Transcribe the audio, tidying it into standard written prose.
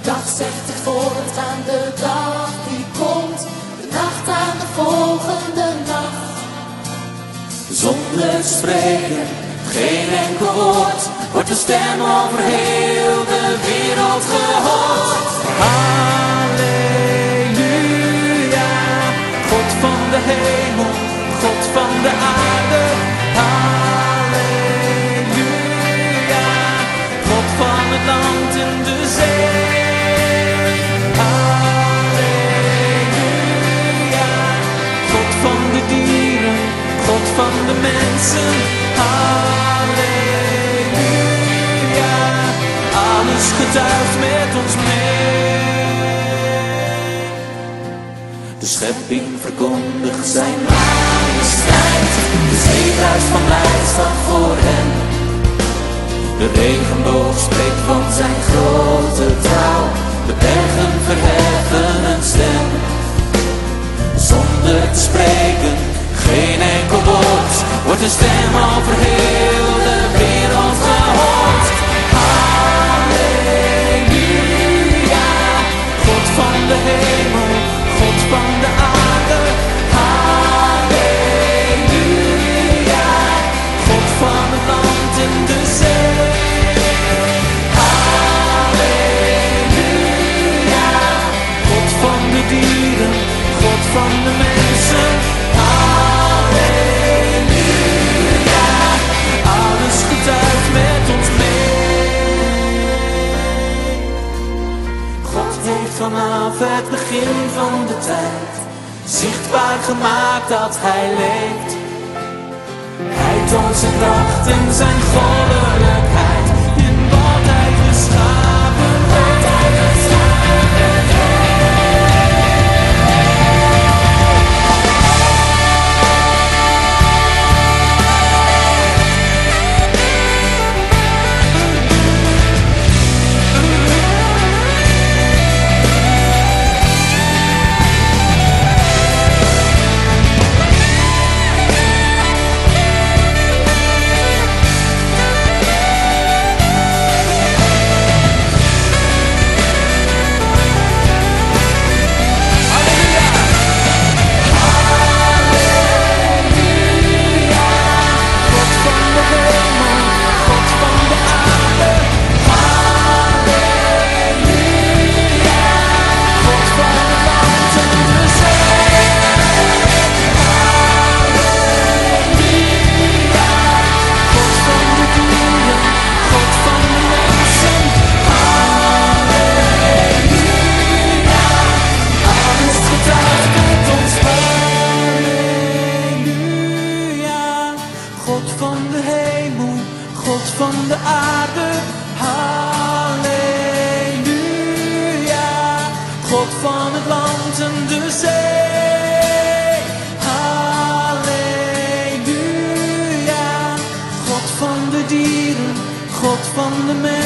dag zegt het voortaan, de dag die komt, de nacht aan de volgende nacht. Zonder spreken, geen enkel woord, wordt de stem over heel de wereld gehoord. Halleluja, God van de hemel, God van de aarde. Halleluja, God van het land en de zee. Halleluja, God van de dieren, God van de mensen. Halleluja, alles getuigt met ons mee. De schepping verkondigt zijn majesteit, de zee bruist van blijdschap voor hem. De regenboog spreekt van zijn grote trouw, de bergen verheffen een stem. Zonder te spreken, geen enkel woord, wordt een stem over heel de wereld gehoord. Halleluja, God van de hemel, God van de aarde. Halleluja, God van het land en de zee. Halleluja, God van de dieren, God van de mensen. Halleluja, alles getuigt met ons mee. God heeft vanaf het begin van de tijd zichtbaar gemaakt dat Hij leeft. Hij toont zijn kracht en zijn goddelijkheid in wat Hij geschapen heeft. God van de hemel, God van de aarde. Halleluja, God van het land en de zee. Halleluja, God van de dieren, God van de mensen.